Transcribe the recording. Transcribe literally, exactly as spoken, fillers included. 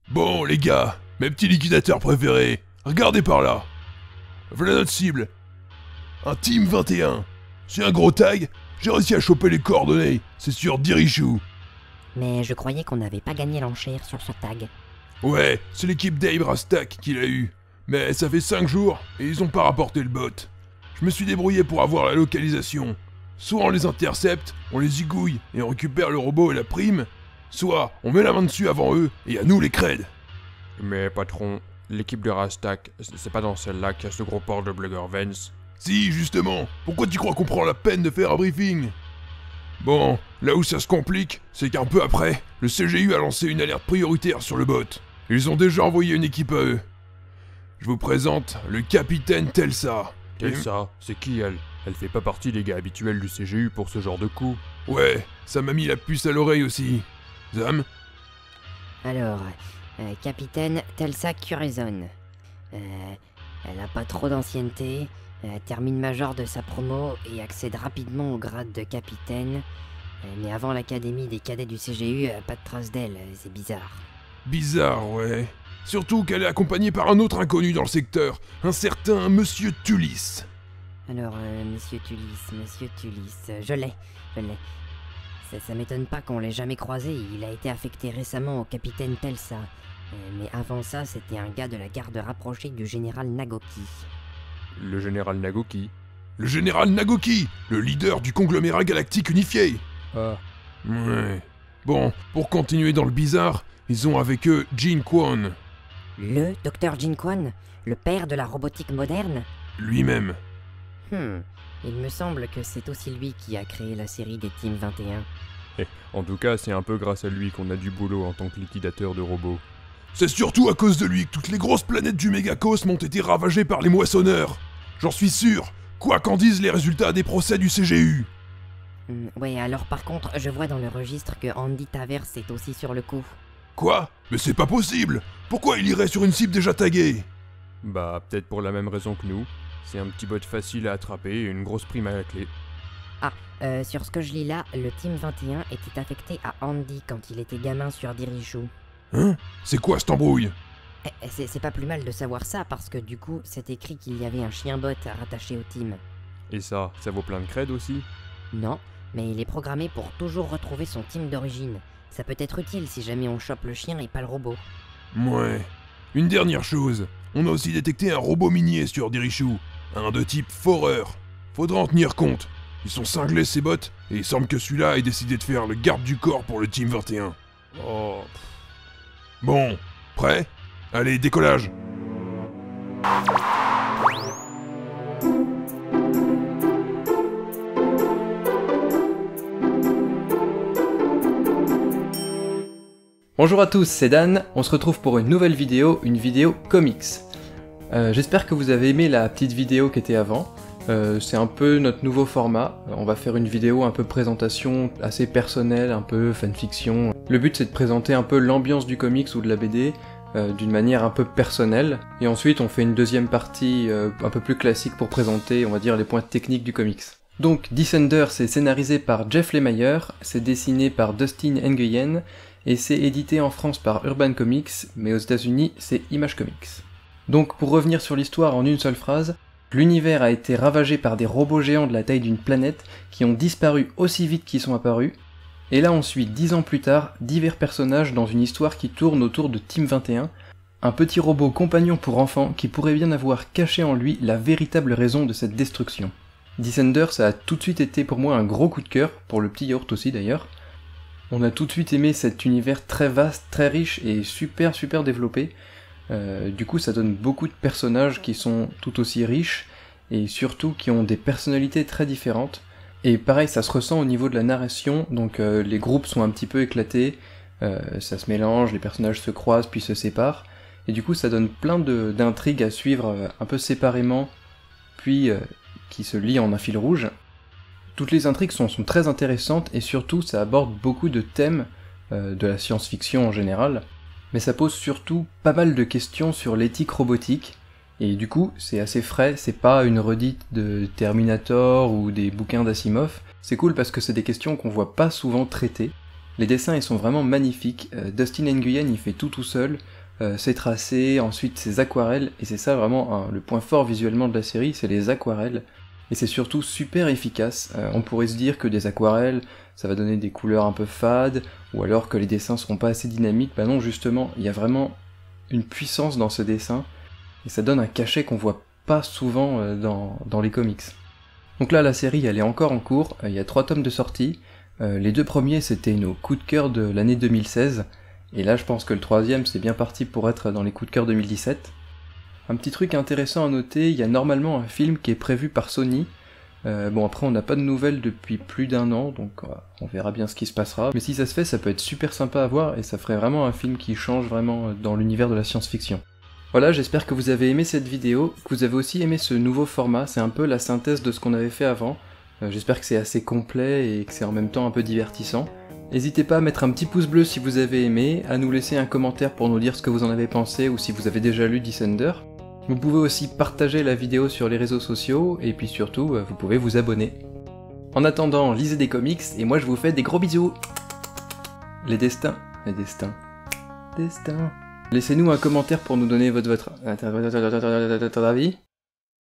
Bon les gars, mes petits liquidateurs préférés, regardez par là. Voilà notre cible. Un Team vingt et un. C'est un gros tag, j'ai réussi à choper les coordonnées, c'est sur Dirichou. Mais je croyais qu'on n'avait pas gagné l'enchère sur ce tag. Ouais, c'est l'équipe d'Abe Rastak qui l'a eu. Mais ça fait cinq jours et ils ont pas rapporté le bot. Je me suis débrouillé pour avoir la localisation. Soit on les intercepte, on les zigouille et on récupère le robot et la prime, soit on met la main dessus avant eux et à nous les creds. Mais patron, l'équipe de Rastak, c'est pas dans celle-là qu'il y a ce gros port de Blugger Vance. Si, justement, pourquoi tu crois qu'on prend la peine de faire un briefing? Bon, là où ça se complique, c'est qu'un peu après, le C G U a lancé une alerte prioritaire sur le bot. Ils ont déjà envoyé une équipe à eux. Je vous présente le capitaine Telsa. Telsa, c'est qui elle? Elle fait pas partie des gars habituels du C G U pour ce genre de coup. Ouais, ça m'a mis la puce à l'oreille aussi. Zam? Alors, euh, capitaine Telsa Curzon. Euh, elle a pas trop d'ancienneté, euh, termine major de sa promo et accède rapidement au grade de capitaine. Euh, mais avant l'académie des cadets du C G U, euh, pas de trace d'elle, euh, c'est bizarre. Bizarre, ouais. Surtout qu'elle est accompagnée par un autre inconnu dans le secteur, un certain Monsieur Tullis. Alors, euh, Monsieur Tullis, Monsieur Tullis, euh, je l'ai, je l'ai. Ça, ça m'étonne pas qu'on l'ait jamais croisé, il a été affecté récemment au capitaine Telsa. Euh, mais avant ça, c'était un gars de la garde rapprochée du général Nagoki. Le général Nagoki. Le général Nagoki, le leader du conglomérat galactique unifié. Ah. Ouais. Bon, pour continuer dans le bizarre, ils ont avec eux Jin Kwon. Le docteur Jin Kwon, le père de la robotique moderne? Lui-même. Hmm, il me semble que c'est aussi lui qui a créé la série des Team vingt et un. Eh, en tout cas, c'est un peu grâce à lui qu'on a du boulot en tant que liquidateur de robots. C'est surtout à cause de lui que toutes les grosses planètes du mégacosme ont été ravagées par les moissonneurs. J'en suis sûr, quoi qu'en disent les résultats des procès du C G U. Hmm, ouais, alors par contre, je vois dans le registre que Andy Tavers est aussi sur le coup. Quoi? Mais c'est pas possible! Pourquoi il irait sur une cible déjà taguée? Bah, peut-être pour la même raison que nous. C'est un petit bot facile à attraper et une grosse prime à la clé. Ah, euh, sur ce que je lis là, le Team vingt et un était affecté à Andy quand il était gamin sur Dirichou. Hein? C'est quoi cette embrouille? Eh, c'est c'est pas plus mal de savoir ça parce que du coup, c'est écrit qu'il y avait un chien bot rattaché au team. Et ça, ça vaut plein de cred aussi? Non, mais il est programmé pour toujours retrouver son team d'origine. Ça peut être utile si jamais on chope le chien et pas le robot. Ouais. Une dernière chose, on a aussi détecté un robot minier sur Dirichou, un de type foreur. Faudra en tenir compte. Ils sont cinglés ces bots, et il semble que celui-là ait décidé de faire le garde du corps pour le Team vingt et un. Oh... Bon, prêt? Allez, décollage! Bonjour à tous, c'est Dan, on se retrouve pour une nouvelle vidéo, une vidéo comics. Euh, J'espère que vous avez aimé la petite vidéo qui était avant. Euh, c'est un peu notre nouveau format, on va faire une vidéo un peu présentation assez personnelle, un peu fanfiction. Le but c'est de présenter un peu l'ambiance du comics ou de la B D euh, d'une manière un peu personnelle, et ensuite on fait une deuxième partie euh, un peu plus classique pour présenter, on va dire, les points techniques du comics. Donc Descender c'est scénarisé par Jeff Lemire, c'est dessiné par Dustin Nguyen, et c'est édité en France par Urban Comics, mais aux États-Unis c'est Image Comics. Donc pour revenir sur l'histoire en une seule phrase, l'univers a été ravagé par des robots géants de la taille d'une planète qui ont disparu aussi vite qu'ils sont apparus, et là on suit dix ans plus tard divers personnages dans une histoire qui tourne autour de Team vingt et un, un petit robot compagnon pour enfants qui pourrait bien avoir caché en lui la véritable raison de cette destruction. Descender ça a tout de suite été pour moi un gros coup de cœur, pour le petit yaourt aussi d'ailleurs. On a tout de suite aimé cet univers très vaste, très riche et super super développé. Euh, du coup ça donne beaucoup de personnages qui sont tout aussi riches et surtout qui ont des personnalités très différentes. Et pareil ça se ressent au niveau de la narration, donc euh, les groupes sont un petit peu éclatés, euh, ça se mélange, les personnages se croisent puis se séparent, et du coup ça donne plein de, d'intrigues à suivre euh, un peu séparément, puis euh, qui se lient en un fil rouge. Toutes les intrigues sont, sont très intéressantes et surtout ça aborde beaucoup de thèmes euh, de la science-fiction en général, mais ça pose surtout pas mal de questions sur l'éthique robotique, et du coup c'est assez frais, c'est pas une redite de Terminator ou des bouquins d'Asimov, c'est cool parce que c'est des questions qu'on voit pas souvent traitées, Les dessins ils sont vraiment magnifiques, euh, Dustin Nguyen il fait tout tout seul, euh, ses tracés, ensuite ses aquarelles, et c'est ça vraiment hein, le point fort visuellement de la série, c'est les aquarelles. Et c'est surtout super efficace, euh, on pourrait se dire que des aquarelles, ça va donner des couleurs un peu fades, ou alors que les dessins seront pas assez dynamiques, bah non justement, il y a vraiment une puissance dans ce dessin, et ça donne un cachet qu'on voit pas souvent euh, dans, dans les comics. Donc là la série elle est encore en cours, euh, il y a trois tomes de sortie, euh, les deux premiers c'était nos coups de cœur de l'année deux mille seize, et là je pense que le troisième c'est bien parti pour être dans les coups de cœur deux mille dix-sept. Un petit truc intéressant à noter, il y a normalement un film qui est prévu par Sony. Euh, bon après on n'a pas de nouvelles depuis plus d'un an, donc euh, on verra bien ce qui se passera. Mais si ça se fait, ça peut être super sympa à voir, et ça ferait vraiment un film qui change vraiment dans l'univers de la science-fiction. Voilà, j'espère que vous avez aimé cette vidéo, que vous avez aussi aimé ce nouveau format, c'est un peu la synthèse de ce qu'on avait fait avant. Euh, j'espère que c'est assez complet et que c'est en même temps un peu divertissant. N'hésitez pas à mettre un petit pouce bleu si vous avez aimé, à nous laisser un commentaire pour nous dire ce que vous en avez pensé ou si vous avez déjà lu Descender. Vous pouvez aussi partager la vidéo sur les réseaux sociaux, et puis surtout, vous pouvez vous abonner. En attendant, lisez des comics, et moi je vous fais des gros bisous. Les destins, les destins, destins. Laissez-nous un commentaire pour nous donner votre, votre, votre avis.